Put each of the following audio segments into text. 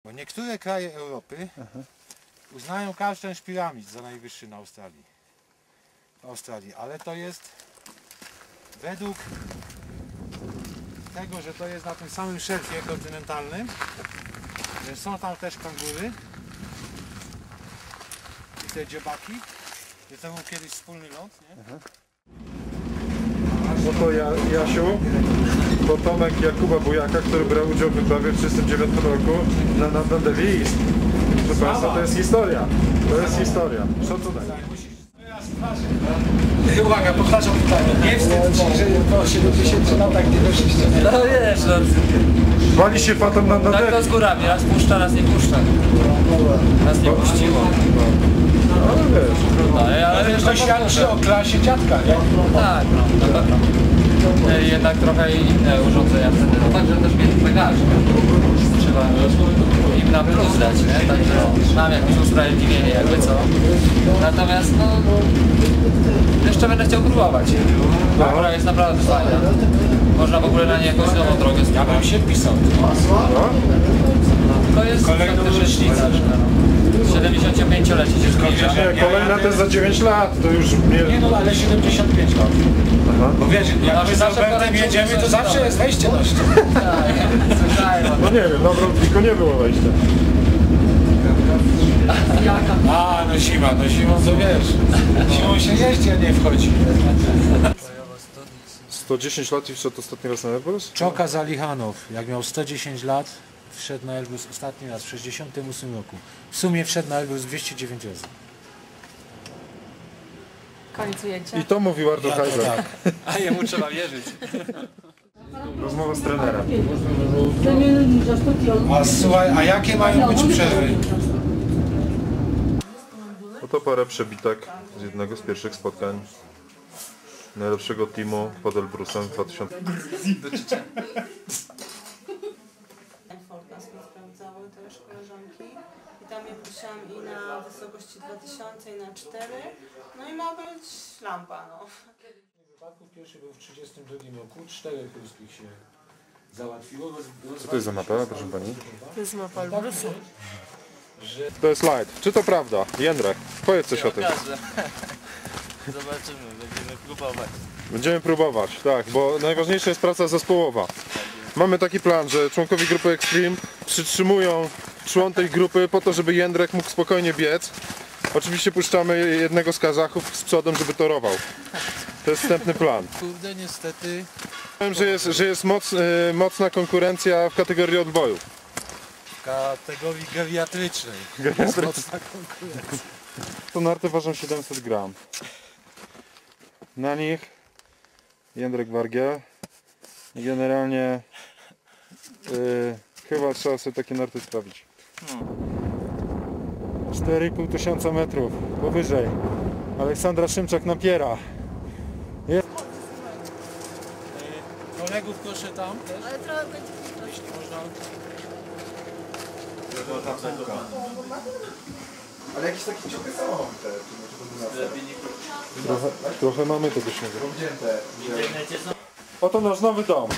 Bo niektóre kraje Europy uznają kasztęż piramid za najwyższy na Australii, ale to jest według tego, że to jest na tym samym szelfie kontynentalnym, że są tam też kangury i te dziobaki, że to był kiedyś wspólny ląd, nie? No to Jasiu, potomek Jakuba Bujaka, który brał udział w wyprawie w 1939 roku na Davis. Proszę Państwa, to jest historia. To jest historia. Szacunek. Uwaga, powtarzam pytanie. Nie wstyd ci, że po 70 latach nie weszliście. No wiesz, no. Wali się fatem na Tak to Davis. z górami, raz puszcza, raz nie puszcza. Raz nie puściło. No wiesz. No, ale To świadczy o klasie dziadka, nie? tak, no, na pewno. Jednak trochę inne urządzenia wtedy, no także też mieli bagażnik. Trzeba im na plus dać, nie? Także mam jakieś usprawiedliwienie jakby co. Natomiast no, jeszcze będę chciał próbować. Góra jest naprawdę fajna. Można w ogóle na niej jakąś nową drogę Ja bym się pisał. To jest Kolejną rocznicę. 75-lecie się zbliża. Nie, kolejna to jest za 9 lat, to już Nie no, ale 75 lat. Bo wiesz, jak my z Albertem jedziemy, to zawsze jest wejście na ścianę. No nie wiem, dobra, tylko nie było wejścia. A, no zimą to wiesz. Zimą się jeździ, a nie wchodzi. 110 lat i wszedł ostatni raz na Elbrus? Czoka Zalichanow, jak miał 110 lat, wszedł na Elbrus ostatni raz w 1968 roku. W sumie wszedł na Elbrus 209 razy. Koniec ujęcia. I to mówił Artur Heiser. Tak. A jemu trzeba wierzyć. Rozmowa z trenerem. A słuchaj, a jakie mają być przerwy? Oto parę przebitek z jednego z pierwszych spotkań najlepszego teamu pod Elbrusem w 2000. Nas sprawdzały też koleżanki i tam je puszczałam i na wysokości 2000 i na 4, no i ma być lampa, no. Wypadku pierwszy był w 1932 roku, 4 polskich się załatwiło. Co to jest za mapa, proszę pani? To jest mapa Elbrusu. To jest slajd. Czy to prawda? Jędrek, powiedz coś o tym. Zobaczymy, będziemy próbować. Będziemy próbować, tak, bo najważniejsza jest praca zespołowa. Mamy taki plan, że członkowie grupy Extreme przytrzymują człon tej grupy po to, żeby Jędrek mógł spokojnie biec. Oczywiście puszczamy jednego z Kazachów z przodem, żeby torował. To jest wstępny plan. Kurde, niestety. Wiem, że jest mocna konkurencja w kategorii odboju. Kategorii geriatrycznej. Mocna konkurencja. To narty ważą 700 gram. Na nich Jędrek Wargiel. I generalnie chyba trzeba sobie takie narty sprawić. 4,5 tysiąca metrów powyżej. Aleksandra Szymczak napiera. Kolegów proszę tam też. Ale trochę Jeśli można. Ale jakieś takie ciągle są te, Trochę mamy tego śniegu. wzięte. Oto nasz nowy dom.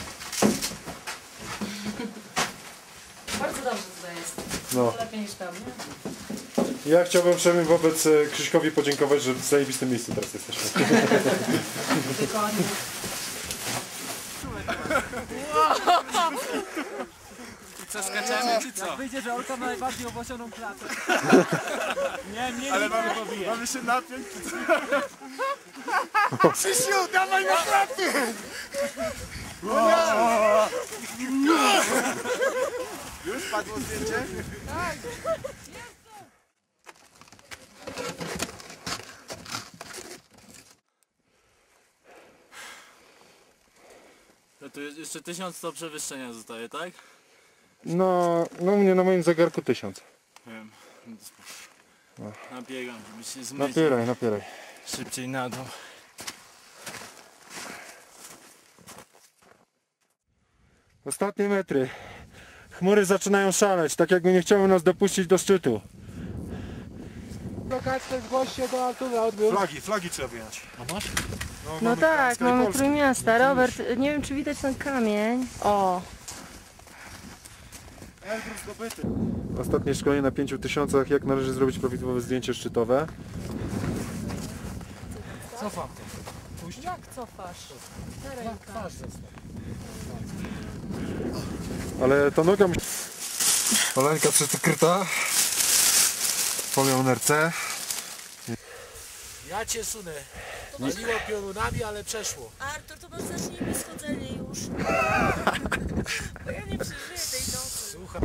Bardzo dobrze tutaj jest. No. Lepiej niż tam, nie? Ja chciałbym przynajmniej wobec Krzyśkowi podziękować, że w zajebistym miejscu teraz jesteśmy. Co, skaczemy czy co? Wyjdzie, że Olka ma najbardziej owłosioną klatę. Nie, Ale mamy się napiąć. Krzysiu, dawaj na klaty! Już padło zdjęcie? No to jest jeszcze 1100 przewyższenia zostaje, tak? No u mnie na moim zegarku 1000. Wiem. Nabiegam, żeby się zmyć Napieraj. szybciej na dół. Ostatnie metry. Chmury zaczynają szaleć, tak jakby nie chciały nas dopuścić do szczytu. Lokacja zgłoś się do Artura odbiór. Flagi trzeba wyjąć. A masz? No tak, mamy Trójmiasta. Robert, nie wiem czy widać ten kamień. O, Ostatnie szkolenie na 5000, jak należy zrobić prawidłowe zdjęcie szczytowe. Cofam to. Jak cofasz? Twarz zostaw. Ale ta noga... Oleńka przykryta folią NRC. Ja cię sunę. Waliło piorunami, ale przeszło. Artur, to może zacznijmy schodzenie już. Bo ja nie przeżyję tej nocy. Słuchaj.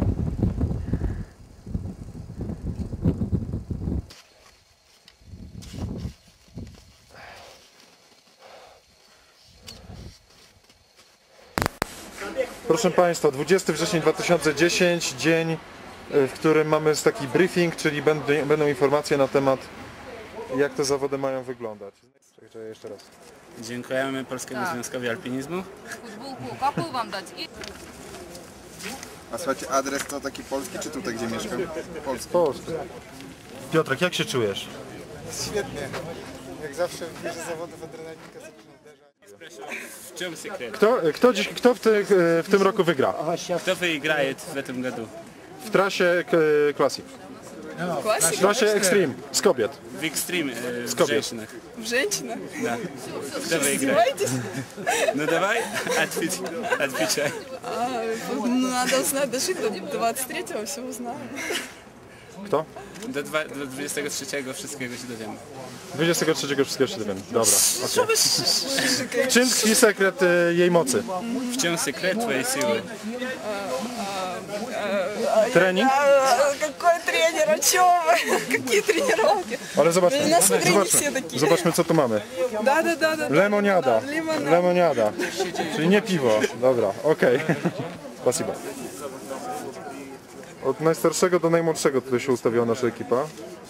Proszę Państwa, 20 września 2010, dzień, w którym mamy taki briefing, czyli będą informacje na temat, jak te zawody mają wyglądać. Czekaj, jeszcze raz. Dziękujemy Polskiemu Związkowi Alpinizmu. Футболку какую вам дать? И A słuchajcie, adres to taki polski, czy tutaj, gdzie mieszkam? Polski. Polskę. Piotrek, jak się czujesz? Świetnie. Jak zawsze w bierze zawodów adrenalika zaczyna uderzać. В чем секрет? Kto w tym roku wygra? Кто выиграет в этом году? W trasie Classic. W trasie Extreme z kobiet. В экстрим в kobiet. женщинах. в женщинах. Да. Кто выиграет? Ну давай, отвечай. Ну, надо узнать, дожить до 23-го, все узнаем. Kto? Do 23 wszystkiego się dowiemy. 23 wszystkiego się dowiemy. Dobra, okej. W czym tkwi sekret jej mocy? В чем секрет твоей силы? Trening? Какой тренер, о чем вы? Какие тренировки? Ale zobaczmy, Na Sudryni все такие. zobaczmy co tu mamy. Да. Lemoniada. Limonada. Lemoniada. Czyli nie piwo. Dobra, okej. Spasiba. Od najstarszego do najmłodszego tutaj się ustawiła nasza ekipa.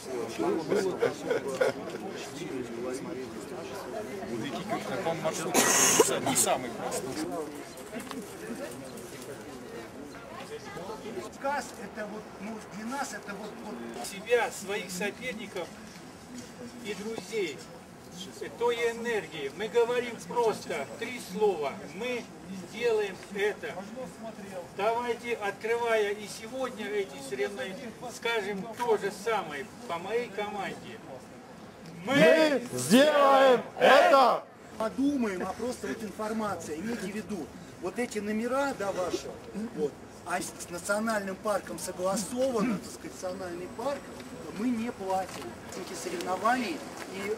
Сказ это вот, ну, для нас это вот себя, своих соперников и друзей, той энергии. Мы говорим просто 3 слова. Мы сделаем это. Давайте, открывая и сегодня эти соревнования, скажем то же самое по моей команде. Мы сделаем это! подумаем, а просто вот информация. Имейте в виду, вот эти номера, да, ваши, вот, а с национальным парком согласовано, так сказать, национальный парк, мы не платим эти соревнований и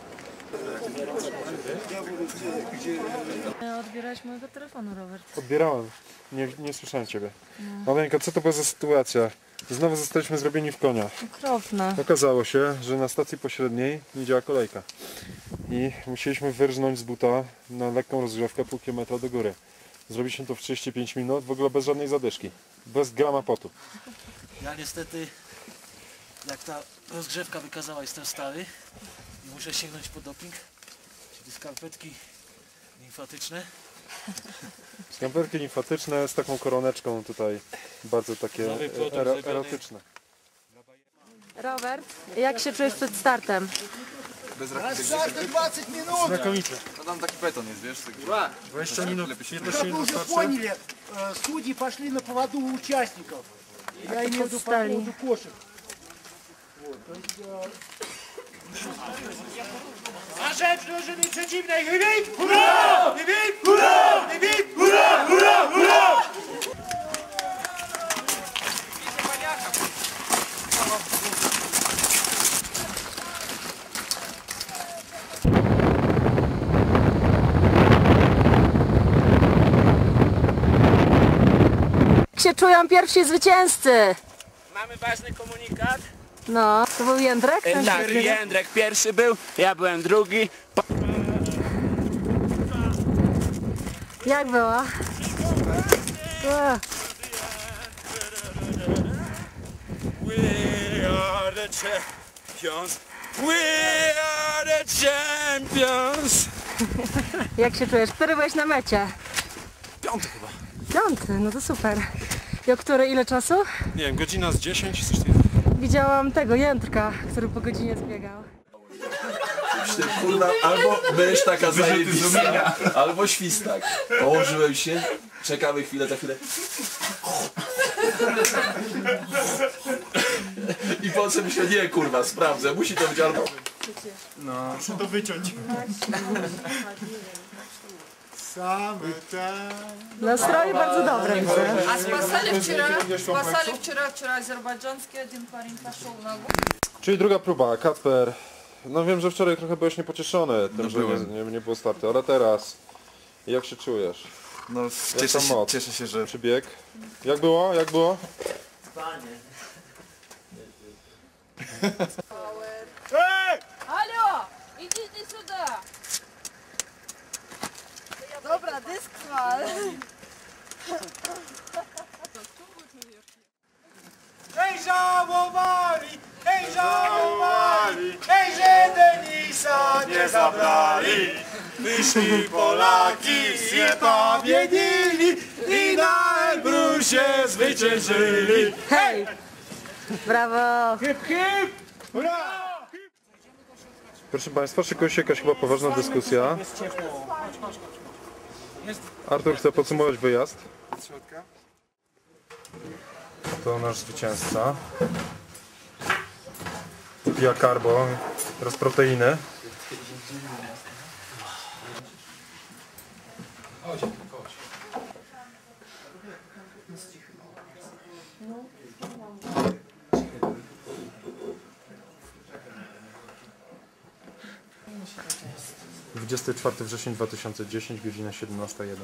Odbierać mojego telefonu, Robert. Odbierałem. Nie słyszałem Ciebie. Maleńka, co to była za sytuacja? Znowu zostaliśmy zrobieni w konia. Okropne. Okazało się, że na stacji pośredniej nie działa kolejka. I musieliśmy wyrżnąć z buta na lekką rozgrzewkę pół kilometra do góry. Zrobiliśmy to w 35 minut, w ogóle bez żadnej zadyszki. Bez grama potu. Ja niestety, jak ta rozgrzewka wykazała, jestem stary i muszę sięgnąć po doping, czyli skarpetki limfatyczne. Skamperki limfatyczne z taką koroneczką tutaj, bardzo takie erotyczne. Robert, jak się czujesz przed startem? каждые 20 минут. Znakomicie. No tam taki beton jest, wiesz? 20 minut, 15 Чтобы minut вы уже starczy. поняли, судьи пошли на поводу у участников. Я имею в виду по поводу кошек. Вот, то есть, Na rzecz drużyny przeciwnej! Hip, hurra! Hip, hurra! Hip, hurra! Hurra! Hurra! Jak się czują pierwsi zwycięzcy? Mamy ważny komunikat. No, to był Jędrek? Tak, Jędrek pierwszy był, ja byłem drugi. Jak było? We are the champions. We are the champions. Jak się czujesz? Który byłeś na mecie? 5 chyba. 5, no to super. I o której ile czasu? Nie wiem, godzina z 10, coś Widziałam tego Jędrka, który po godzinie zbiegał. Kurna, albo będziesz taka zajebista, albo świstak. Położyłem się, czekamy chwilę, za chwilę. I potem myślę, nie kurwa, sprawdzę, musi to być albo... No. Muszę to wyciąć. Nastroje bardzo dobre, widzę. А спасали вчера азербайджанский один парень пошел на год. Czyli druga próba, Kacper. No wiem, że wczoraj trochę byłeś niepocieszony tym, No że byłem. nie było startu, ale teraz jak się czujesz? No moc? cieszę się, że... Czy bieg? Jak było? Jak było? Алло, идите сюда. Dobra, dysk ma. Ej, żałowali, ej, że Denisa nie zabrali. Wyszli Polaki, się powiedzieli i na Elbrusie zwyciężyli. Hej! Brawo! Hip, hip, hurra! Proszę Państwa, szykuje się jakaś chyba poważna dyskusja. Jest ciepło. Artur chce podsumować wyjazd. To nasz zwycięzca. Pija carbo, teraz proteiny. No. 24 września 2010, godzina 17:01.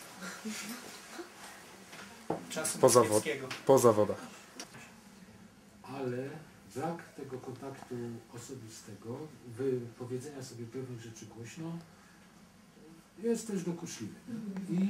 Po zawodach. Ale brak tego kontaktu osobistego, wypowiedzenia sobie pewnych rzeczy głośno jest też dokuczliwy. I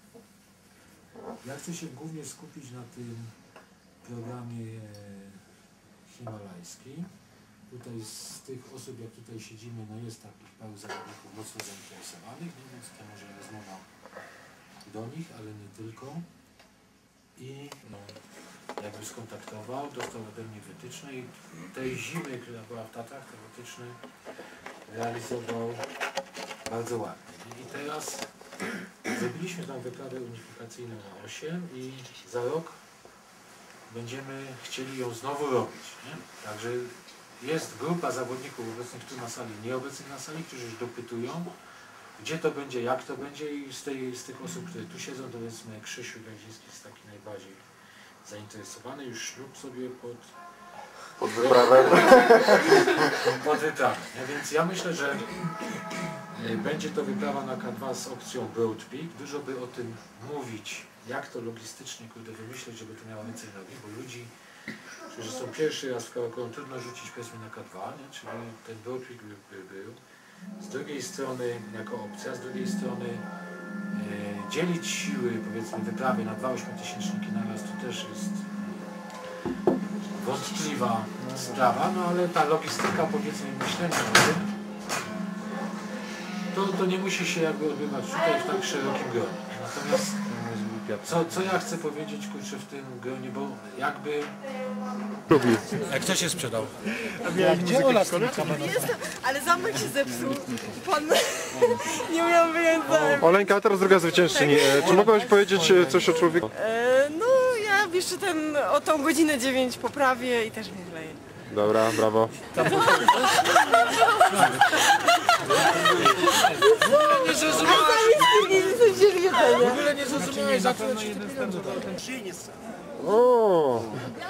ja chcę się głównie skupić na tym programie himalajskim. Tutaj z tych osób, jak tutaj siedzimy, no jest takich paru zawodników mocno zainteresowanych, no więc to może rozmowa do nich, ale nie tylko. I no, jakby skontaktował, dostał ode mnie wytyczne i tej zimy, która była w Tatrach, te wytyczne realizował bardzo ładnie. I teraz zrobiliśmy tam wyprawę unifikacyjną na 8 i za rok będziemy chcieli ją znowu robić. Nie? Także jest grupa zawodników obecnych tu na sali, nieobecnych na sali, którzy już dopytują, gdzie to będzie, jak to będzie i z tych osób, które tu siedzą, to powiedzmy Krzysiu Gajdziński jest taki najbardziej zainteresowany, już ślub sobie pod wyprawę. Pod wyprawę. Więc ja myślę, że będzie to wyprawa na K2 z opcją Broad Peak. Dużo by o tym mówić, jak to logistycznie wymyśleć, żeby to miało więcej nogi, bo ludzi, którzy są pierwszy raz w Karakorum, trudno rzucić powiedzmy na K2, nie? Czyli ten Broad Peak by był. Z drugiej strony jako opcja, z drugiej strony dzielić siły, powiedzmy wyprawy na 2 8-tysięczniki na raz to też jest wątpliwa sprawa, no ale ta logistyka, powiedzmy myślenia o tym, to nie musi się jakby odbywać tutaj w tak szerokim gronie. Natomiast co ja chcę powiedzieć, kurczę, w tym gronie, bo jakby... Jak kto się sprzedał? Gdzie Ola z tym kamerą? Ale zamek się zepsuł. Pan nie umiał wyjąć zamek. Oleńka, a teraz druga zwyciężczyni. Czy mogłabyś powiedzieć coś o człowieku? No ja jeszcze o tą godzinę 9 poprawię i też mnie wleję. Dobra, brawo. Nie zrozumiałeś! W ogóle nie zrozumiałeś, za co ci te pieniądze dałem. O!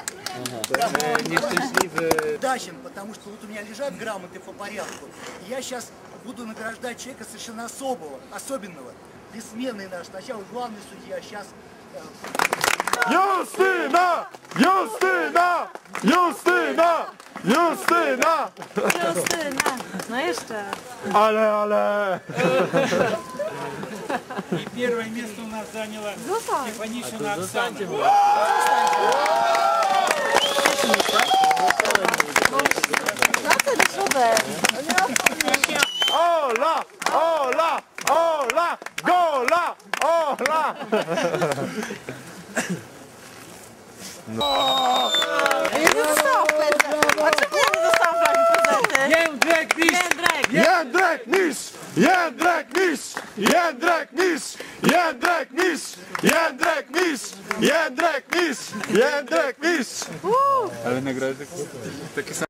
Дачем, потому что вот у меня лежат грамоты по порядку. И я сейчас буду награждать человека совершенно особенного. Бессменный наш, сначала главный судья, сейчас... Justyna! Justyna! Justyna! Justyna! Justyna! No jeszcze. Ale! И первое место у нас заняла Стефанишина Оксана. Ola! Ola! Ola! Gola! Ola! Ja nie dostałam prezentu. A czemu ja nie dostałam flagi prezenty? Jędrek, Jędrek Niż! Jędrek Niż! mistrz! Jędrek mistrz! Jędrek mistrz! Jędrek mistrz! Jędrek mistrz! Jędrek mistrz! Ale nagrody taki sam.